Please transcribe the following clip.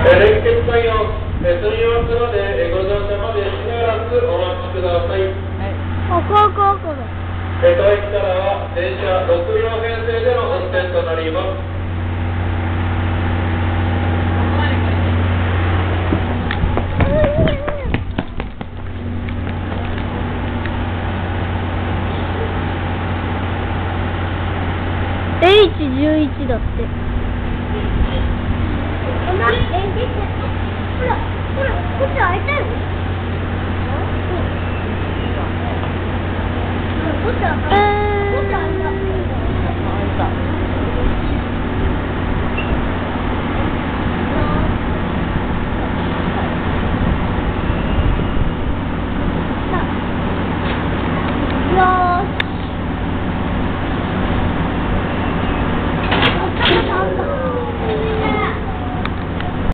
連結作業、積みますので、ご乗車までしばらくお待ちください。 ここ。 駅からは電車6両編成での運転となります。 H11 だって。ほら、こっち開いたよ。